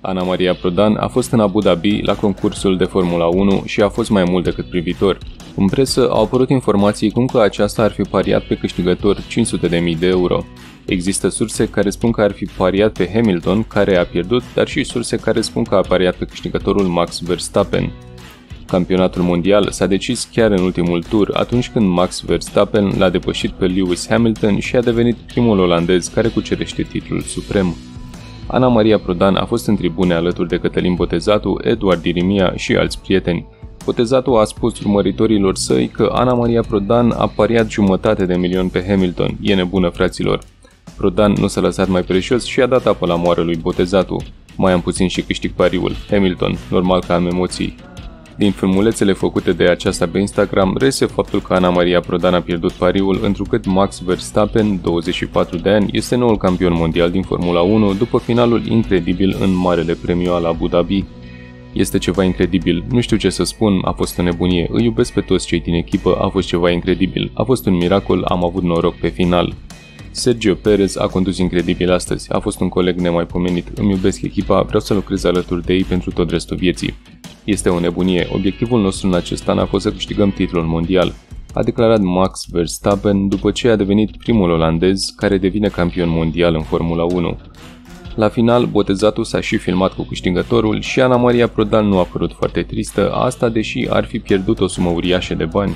Ana Maria Prodan a fost în Abu Dhabi la concursul de Formula 1 și a fost mai mult decât privitor. În presă au apărut informații cum că aceasta ar fi pariat pe câștigător 500.000 de euro. Există surse care spun că ar fi pariat pe Hamilton, care a pierdut, dar și surse care spun că a pariat pe câștigătorul Max Verstappen. Campionatul mondial s-a decis chiar în ultimul tur, atunci când Max Verstappen l-a depășit pe Lewis Hamilton și a devenit primul olandez care cucerește titlul suprem. Ana Maria Prodan a fost în tribune alături de Cătălin Botezatu, Eduard Dirimia și alți prieteni. Botezatu a spus urmăritorilor săi că Ana Maria Prodan a pariat 500.000 pe Hamilton. E nebună, fraților. Prodan nu s-a lăsat mai preșos și a dat apă la moară lui Botezatu. Mai am puțin și câștig pariul. Hamilton, normal că am emoții. Din filmulețele făcute de aceasta pe Instagram, reiese faptul că Ana Maria Prodan a pierdut pariul, întrucât Max Verstappen, 24 de ani, este noul campion mondial din Formula 1 după finalul incredibil în Marele Premiu al Abu Dhabi. Este ceva incredibil, nu știu ce să spun, a fost o nebunie, îi iubesc pe toți cei din echipă, a fost ceva incredibil, a fost un miracol, am avut noroc pe final. Sergio Perez a condus incredibil astăzi, a fost un coleg nemaipomenit, îmi iubesc echipa, vreau să lucrez alături de ei pentru tot restul vieții. Este o nebunie, obiectivul nostru în acest an a fost să câștigăm titlul mondial, a declarat Max Verstappen după ce a devenit primul olandez care devine campion mondial în Formula 1. La final, Botezatu s-a și filmat cu câștigătorul și Ana Maria Prodan nu a părut foarte tristă, asta deși ar fi pierdut o sumă uriașă de bani.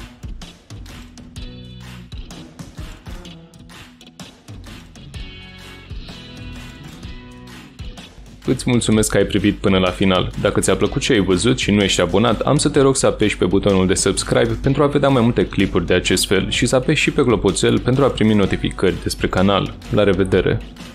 Îți mulțumesc că ai privit până la final. Dacă ți-a plăcut ce ai văzut și nu ești abonat, am să te rog să apeși pe butonul de subscribe pentru a vedea mai multe clipuri de acest fel și să apeși și pe clopoțel pentru a primi notificări despre canal. La revedere!